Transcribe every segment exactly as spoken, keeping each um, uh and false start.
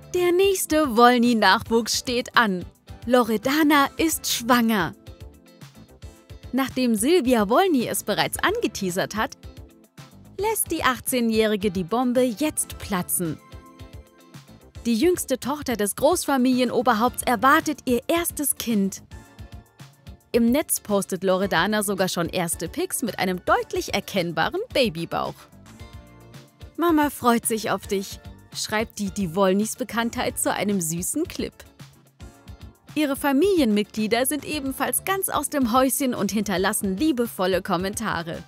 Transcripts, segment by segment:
Der nächste Wollny-Nachwuchs steht an. Loredana ist schwanger. Nachdem Sylvia Wollny es bereits angeteasert hat, lässt die achtzehnjährige die Bombe jetzt platzen. Die jüngste Tochter des Großfamilienoberhaupts erwartet ihr erstes Kind. Im Netz postet Loredana sogar schon erste Pics mit einem deutlich erkennbaren Babybauch. Mama freut sich auf dich, schreibt die die Wollnys Bekanntheit zu einem süßen Clip. Ihre Familienmitglieder sind ebenfalls ganz aus dem Häuschen und hinterlassen liebevolle Kommentare.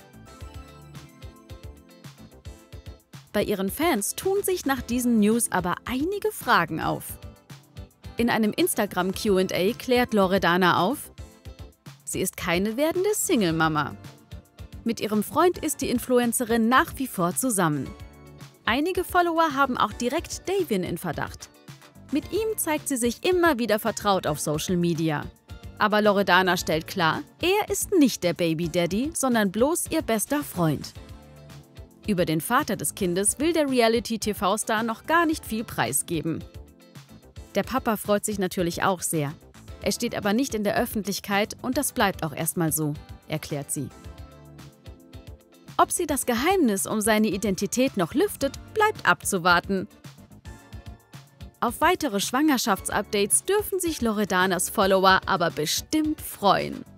Bei ihren Fans tun sich nach diesen News aber einige Fragen auf. In einem Instagram-Q und A klärt Loredana auf, sie ist keine werdende Single-Mama. Mit ihrem Freund ist die Influencerin nach wie vor zusammen. Einige Follower haben auch direkt Davin in Verdacht. Mit ihm zeigt sie sich immer wieder vertraut auf Social Media. Aber Loredana stellt klar, er ist nicht der Baby-Daddy, sondern bloß ihr bester Freund. Über den Vater des Kindes will der Reality-T V-Star noch gar nicht viel preisgeben. Der Papa freut sich natürlich auch sehr. Er steht aber nicht in der Öffentlichkeit und das bleibt auch erstmal so, erklärt sie. Ob sie das Geheimnis um seine Identität noch lüftet, bleibt abzuwarten. Auf weitere Schwangerschaftsupdates dürfen sich Loredanas Follower aber bestimmt freuen.